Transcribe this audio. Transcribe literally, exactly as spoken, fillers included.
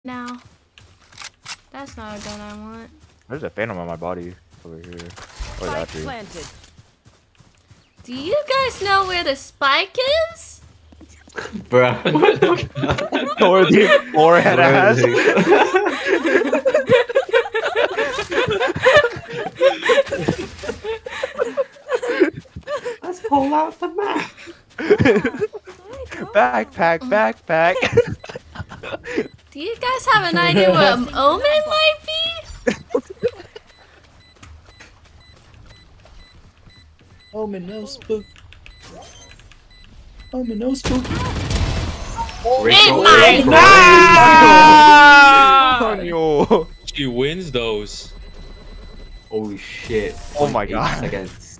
now. That's not a gun I want. There's a phantom on my body over here. Oh, that tree. Planted. Do you guys know where the spike is? Bro. Or the forehead ass. Let's pull out the map. Backpack, backpack. Do you guys have an idea what an omen might be? Omen, no spook. Omen, no spooky. Oh my god! Yo. She wins those. Holy shit. Oh my Eight god. seconds.